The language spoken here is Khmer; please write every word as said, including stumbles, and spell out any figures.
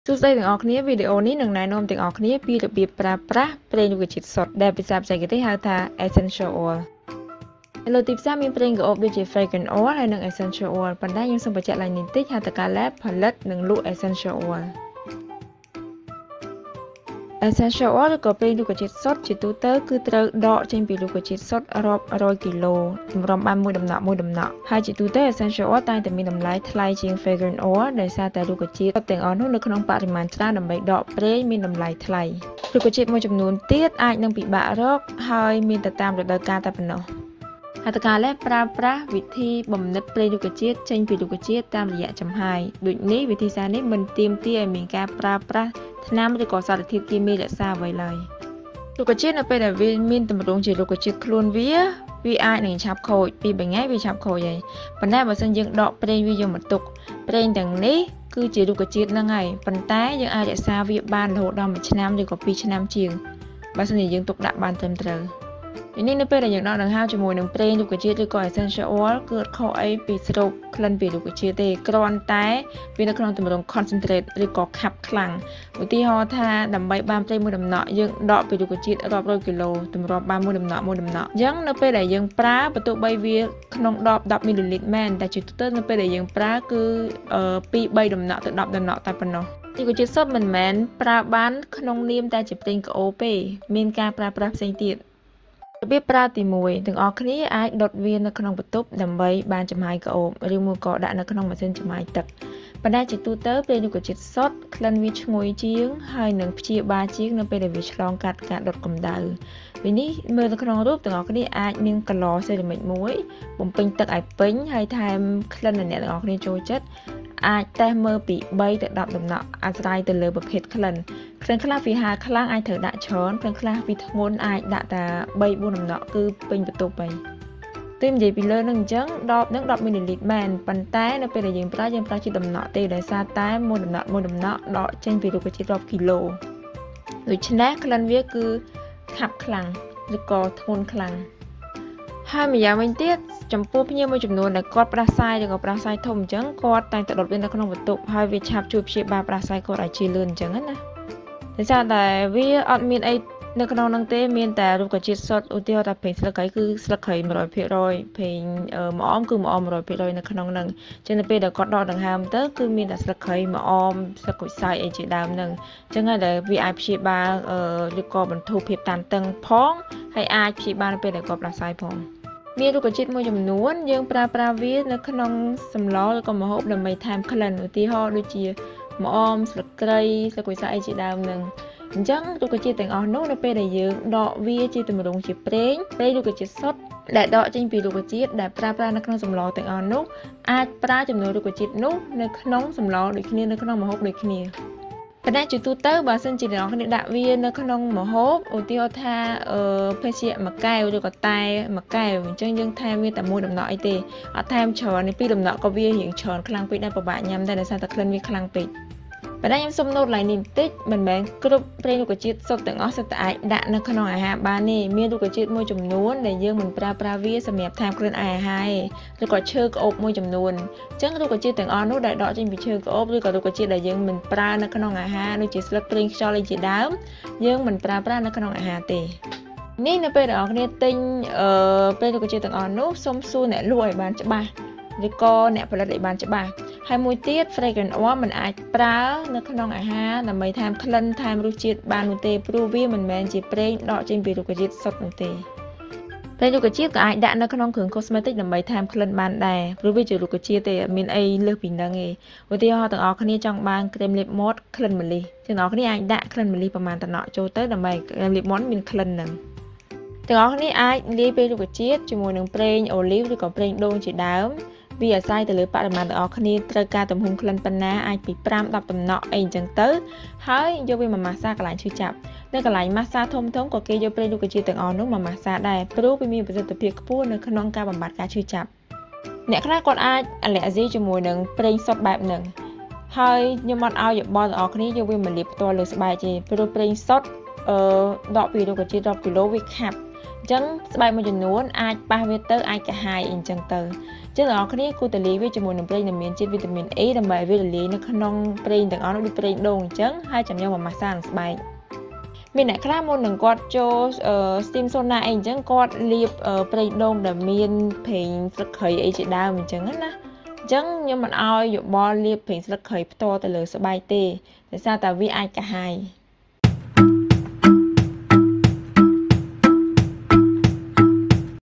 សួស្តីទាំងអស់គ្នាវីដេអូនេះនឹងណែនាំទាំងអស់គ្នាពីរបៀបប្រើប្រាស់ប្រេងរុក្ខជាតិសុទ្ធដែលភាសាបច្ចេកទេសហៅថា essential oil លើទីផ្សារមានប្រេងក្អូបដូចជា fragrance oil ហើយនិង essential oil ប៉ុន្តែខ្ញុំសូមបញ្ជាក់ឡើងនេះតិចហៅថាការ lab ផលិតនិងលក់ essential oil essential oil ឬក៏ប្រេងរុក្ខជាតិសុទ្ធជាទូទៅគឺត្រូវដកចេញពីរុក្ខជាតិសុទ្ធរាប់រយគីឡូតម្រាំបានមួយដំណក់មួយដំណក់ហើយជាទូទៅ essential oil តែងតែមានតម្លៃថ្លៃជាង fragrance oil ដោយសារតែរុក្ខជាតិទាំងអស់នោះនៅក្នុងបរិមាណច្រើនដើម្បីដកប្រេងមានតម្លៃថ្លៃរុក្ខជាតិមួយចំនួនទៀតអាចនឹងពិបាករកហើយមានតែតាមរដូវកាលតែប៉ុណ្ណោះហត្ថការលេខប្រើប្រាស់វិធីបំណិតប្រេងរុក្ខជាតិចេញពីរុក្ខជាតិតាមរយៈចំហាយដូចនេះវិធីសាស្ត្រនេះមិនទាមទារឲ្យមានការប្រើប្រាស់ថ្នាំឬក៏សារធាតុគីមីរក្សាអ្វីឡើយរុក្ខជាតិនៅពេលដែលវាមានទម្រង់ជារុក្ខជាតិខ្លួនវាវាអាចនឹងឆាប់ខូចពីរថ្ងៃវាឆាប់ខូចហើយប៉ុន្តែបើសិនយើងដកប្រេងវាយកមកទុកប្រេងទាំងនេះគឺជារុក្ខជាតិហ្នឹងហើយប៉ុន្តែយើងអាចរក្សាវាបានរហូតដល់មួយឆ្នាំឬក៏ពីរឆ្នាំជាងបើសិនជាយើងទុកដាក់បានត្រឹមត្រូវនេះនៅពេលដែលយើងដកដង្ហើមជាមួយនឹងប្រេងរុក្ខជាតិឬក៏ essential oil គឺអត់ខុសអីពីស្រូបក្លិនពីរុក្ខជាតិទេគ្រាន់តែវានៅក្នុងទម្រង់ concentrate ឬក៏ខាប់ខ្លាំងឧទាហរណ៍ថាដើម្បីបានប្រេងមួយដំណក់យើងដកពីរុក្ខជាតិរាប់រយគីឡូទម្រាំបានមួយដំណក់មួយដំណក់អញ្ចឹងនៅពេលដែលយើងប្រើបើទោះបីវាក្នុងដបដប់មីលីលីត្រមែនតែជាទូទៅនៅពេលដែលយើងប្រើគឺពីរបីដំណក់ទៅដប់ដំណក់តែប៉ុណ្ណោះរុក្ខជាតិសុទ្ធមិនមែនប្រើបានក្នុងនាមតែជាប្រេងក្អូបទេមានការប្រើប្រាស់ផ្សេងទៀតរបៀបប្រើទីមួយទាំងអស់គ្នាអាចដុតវានៅក្នុងបន្ទប់ដើម្បីបានចំហាយក្អូបឬមួយក៏ដាក់នៅក្នុងម៉ាស៊ីនចំហាយទឹកប៉ុន្តែជាទូទៅប្រេងរុក្ខជាតិសុទ្ធក្លិនវាឈ្ងុយជាងហើយនឹងព្យាបាលជាងនៅពេលដែលវាឆ្លងកាត់ការដុតកម្ដៅពេលនេះមើលនៅក្នុងរូបទាំងអស់គ្នាអាចមានកាឡសេរ៉ាមិចមួយបំពេញទឹកឲ្យពេញហើយថែមក្លិនដែលអ្នកទាំងអស់គ្នាចូលចិត្តអាចតេស្តមើលពីបីទៅដប់ដំណក់អាស្រ័យទៅលើប្រភេទក្លិនក្លិនខ្លះវាហាខ្លាំងអាចត្រូវដាក់ច្រើនក្លិនខ្លះវាធ្ងន់អាចដាក់តែបីបួនដំណក់គឺពេញបន្ទប់ហើយទើបនិយាយពីលើនឹងអញ្ចឹងដបនឹងដប់មីលីលីត្រមែនប៉ុន្តែនៅពេលដែលយើងប្រើយើងប្រើជាដំណក់ទេដោយសារតែមួយដំណក់មួយដំណក់ដកចេញពីរុក្ខជាតិរាប់គីឡូដូច្នេះក្លិនវាគឺខាប់ខ្លាំងឬក៏ធ្ងន់ខ្លាំងហើយម្យ៉ាងវិញទៀតចំពោះភ្ញៀវមួយចំនួនដែលគាត់ផ្ដាសាយឬក៏ផ្ដាសាយធំអញ្ចឹងគាត់តែងតែដុតវានៅក្នុងបន្ទប់ហើយវាឆាប់ជួយព្យាបាលផ្ដាសាយគាត់ឲ្យជាលឿនអញ្ចឹងណាដោយសារតែវាអត់មានអីនៅក្នុងហ្នឹងទេមានតែរុក្ខជាតិសុទ្ធឧទាហរណ៍ថាប្រេងស្លឹកគ្រៃគឺស្លឹកគ្រៃ100%ប្រេងម្អមគឺម្អម100%នៅក្នុងហ្នឹងអញ្ចឹងនៅពេលដែលគាត់ដកដង្ហើមទៅគឺមានតែស្លឹកគ្រៃម្អមស្លឹកក្រូចសើចអីជាដើមហ្នឹងអញ្ចឹងហើយដែលវាអាចព្យាបាលឬក៏បន្ធូរភាពតានតឹងផងហើយអាចព្យាបាលនៅពេលដែលគាត់ផ្ដាសាយផងមានរុក្ខជាតិមួយចំនួនយើងប្រើប្រាស់វានៅក្នុងសម្លឬក៏ម្ហូបដើម្បីថែមក្លិនឧទាហរណ៍ដូចជាម្អមស្លឹកគ្រៃស្លឹកក្រូចសើចអីជាដើមហ្នឹងអញ្ចឹងរុក្ខជាតិទាំងអស់នោះនៅពេលដែលយើងដកវាជាទម្រង់ជាប្រេងប្រេងរុក្ខជាតិសុទ្ធដែលដកចេញពីរុក្ខជាតិដែលប្រើប្រាស់នៅក្នុងសម្លទាំងអស់នោះអាចប្រើចំនួនរុក្ខជាតិនោះនៅក្នុងសម្លដូចគ្នានៅក្នុងម្ហូបដូចគ្នាប៉ុន្តែជាទូទៅបើសិនជាអ្នកនរគ្នាដាក់វានៅក្នុងម្ហូបឧទាហរណ៍ថាអឺភេសជ្ជៈមួយកែវឬក៏តែមួយកែវអញ្ចឹងយើងថែមវាតែមួយដំណក់អីទេអត់ថែមច្រើននេះពីរដំណក់ក៏វារៀងច្រើនខ្លាំងពេកដែរពិបាកញ៉ាំដែរដោយសារតែក្លិនវាខ្លាំងពេកប៉ុន្តែខ្ញុំសូមណូតឡើងនេះបន្តិចមិនមែនគ្រប់ប្រេងរុក្ខជាតិសុទ្ធទាំងអស់សុទ្ធតែអាចដាក់នៅក្នុងអាហារបានទេមានរុក្ខជាតិមួយចំនួនដែលយើងមិនប្រើប្រាស់វាសម្រាប់ថែមគ្រឿងអាហារទេឬក៏ឈើក្អូបមួយចំនួនអញ្ចឹងរុក្ខជាតិទាំងអស់នោះដែលដកចេញពីឈើក្អូបឬក៏រុក្ខជាតិដែលយើងមិនប្រើនៅក្នុងអាហារដូចជាស្លឹកប្រេងខ្យល់អីជាដើមយើងមិនប្រើប្រាស់នៅក្នុងអាហារទេនេះនៅពេលដែលអ្នកគ្នាទិញអឺប្រេងរុក្ខជាតិទាំងអស់នោះសូមសួរអ្នកលក់ឲ្យបានច្បាស់ឬក៏អ្នកផលិតឲ្យបានច្បាស់ហើយមួយទៀត fragrance oil មិនអាចប្រើនៅក្នុងអាហារដើម្បីថែមក្លិនថែមរសជាតិបាននោះទេព្រោះវាមិនមែនជាប្រេងដកចេញពីរុក្ខជាតិសុទ្ធនោះទេប្រេងរុក្ខជាតិក៏អាចដាក់នៅក្នុងគ្រឿង cosmetic ដើម្បីថែមក្លិនបានដែរព្រោះវាជារុក្ខជាតិទេអត់មានអីលើសពីហ្នឹងទេឧទាហរណ៍ទាំងអស់គ្នាចង់បានក្រែមលាបមាត់ក្លិនម្លិះទាំងអស់គ្នាអាចដាក់ក្លិនម្លិះប្រមាណតំណក់ចូលទៅដើម្បីក្រែមលាបមាត់មានក្លិនហ្នឹងទាំងអស់គ្នាអាចលាយប្រេងរុក្ខជាតិជាមួយនឹងប្រេងអូលីវឬក៏ប្រេងដូងជាដើមវាអាស្រ័យទៅលើបរិមាណទាំងអស់គ្នាត្រូវការទំហំក្លិនប៉ុណ្ណាអាចពីប្រាំដល់ដំណក់អីអញ្ចឹងទៅហើយយកវាមកម៉ាស្សាកន្លែងឈឺចាប់នៅកន្លែងម៉ាស្សាធំធំក៏គេយកប្រេងរុក្ខជាតិទាំងអស់នោះមកម៉ាស្សាដែរព្រោះវាមានប្រសិទ្ធភាពខ្ពស់នៅក្នុងការបំបត្តិការឈឺចាប់អ្នកខ្លះគាត់អាចអាឡែហ្ស៊ីជាមួយនឹងប្រេងសុទ្ធបែបហ្នឹងហើយខ្ញុំអត់ឲ្យយោបល់ទាំងអស់គ្នាយកវាមកលាបផ្ទាល់លើស្បែកទេព្រោះប្រេងសុទ្ធអឺដកពីរុក្ខជាតិរាប់គីឡូវាខាប់ចឹងស្បែកមួយចំនួនអាចប៉ះវាទៅអាចកាហាយអីចឹងទៅចឹងបងប្អូនគ្នាគួរតែលាយវាជាមួយនឹងប្រេងដែលមានជាតិវីតាមីន A ដើម្បីឲ្យវារលាយនៅក្នុងប្រេងទាំងអស់នោះដូចប្រេងដូងអញ្ចឹងហើយចាំយកមកម៉ាស្សាស្បែកមានអ្នកខ្លះមុននឹងគាត់ចូល steam sauna អីអញ្ចឹងគាត់លាបប្រេងដូងដែលមានប្រេងស្លឹកគ្រៃអីជាដើមអញ្ចឹងណាអញ្ចឹងខ្ញុំមិនអោយយោបល់លាបប្រេងស្លឹកគ្រៃផ្ទាល់ទៅលើស្បែកទេដោយសារតែវាអាចកាហាយ